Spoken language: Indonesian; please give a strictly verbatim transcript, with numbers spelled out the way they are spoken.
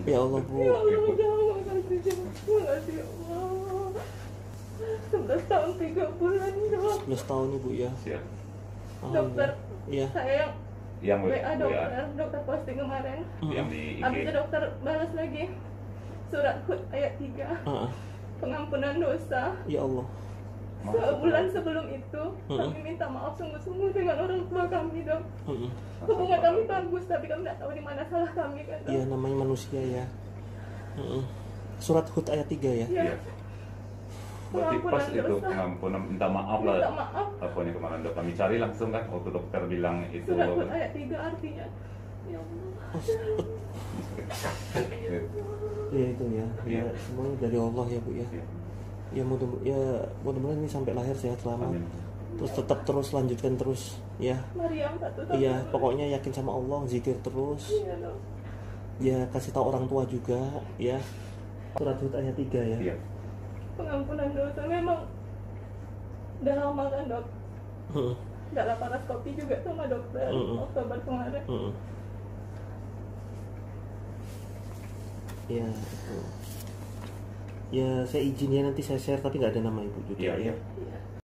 Ya Allah Bu. Ya Allah, jangan kasih terima kasih ya Allah. sebelas tahun tiga bulan dok. sebelas tahun Ibu ya. Siap. Dokter, Iya. saya Yang W A dokter, W A, dokter posting kemarin. yang di I G. Habis itu dokter balas lagi surat Hud ayat tiga, Heeh. pengampunan dosa. Ya Allah. Sebulan sebelum itu Mm-mm. kami minta maaf sungguh-sungguh dengan orang tua kami dok. Heeh. Hubungan kami bagus tapi kami tidak tahu di mana salah kami kan dok. Iya namanya manusia ya. Heeh. Surat Hud ayat tiga ya. Iya. Iya. Berarti pas Pengampunan itu dosa. pengampunan minta maaf lah. Minta maaf. Pokoknya kemarin dok kami cari langsung kan waktu dokter bilang itu. Surat Hud ayat tiga artinya ya Allah. Ya itu ya. Ya semuanya dari Allah ya Bu ya. Ya mudah ya mudah-mudahan ini sampai lahir sehat selamat. Amin. Terus tetap terus lanjutkan terus ya. Mariam satu tahun. Iya pokoknya yakin sama Allah, zikir terus. Iya dok. Ya kasih tahu orang tua juga ya. Surat Hud ayat tiga ya. Iya. Pengampunan dosa memang udah lama kan dok. Heeh. Udah laparoskopi juga sama dokter Mm-mm. Oktober kemarin. Heeh. Ya itu. Ya saya izin ya nanti saya share tapi nggak ada nama Ibu juga Iya, ya. iya.